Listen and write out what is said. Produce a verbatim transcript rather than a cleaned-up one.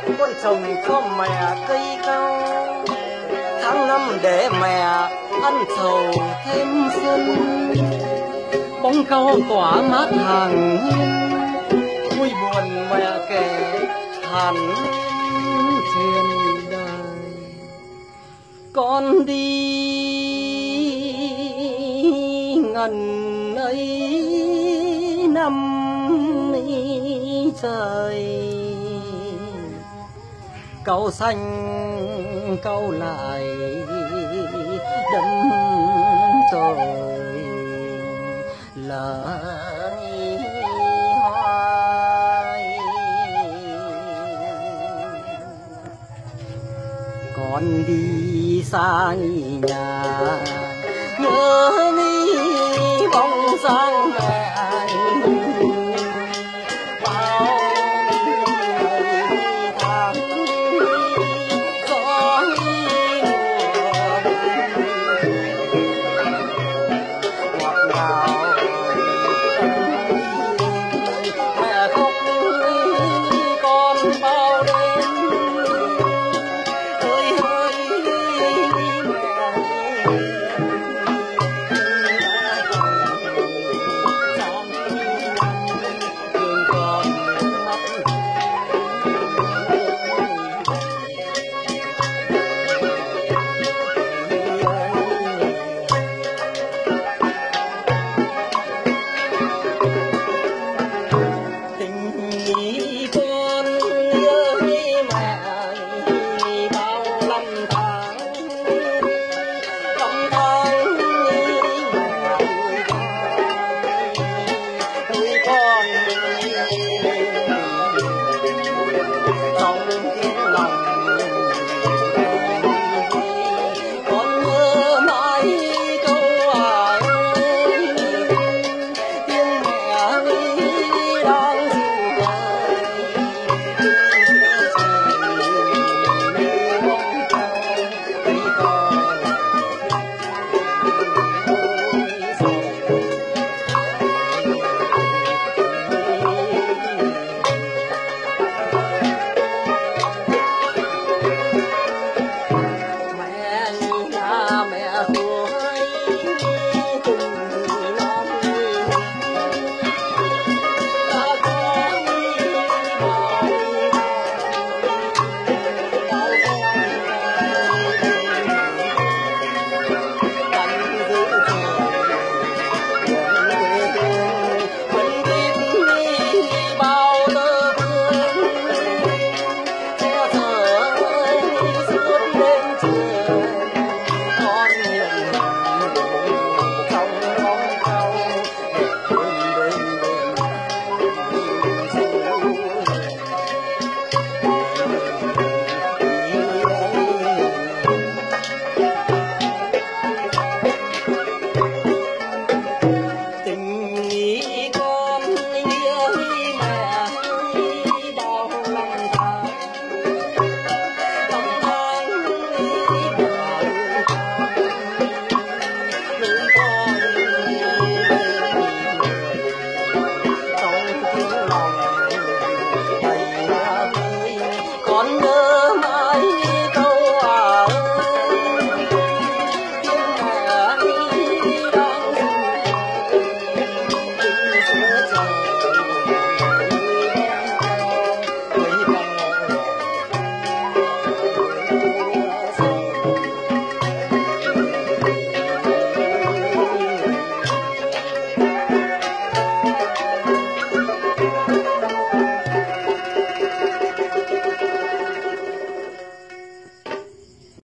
con trồng cho mẹ cây cao, tháng năm để mẹ ăn sầu thêm xuân. Bóng cao tỏa mát hàng hiên, vui buồn mẹ kể hàn thuyền đời. Con đi ngần ấy năm ấy trời, cau xanh cau lại đâm tôi lời hoài. Con đi xa nhà nhớ mi bóng dáng mẹ con nhớ mãi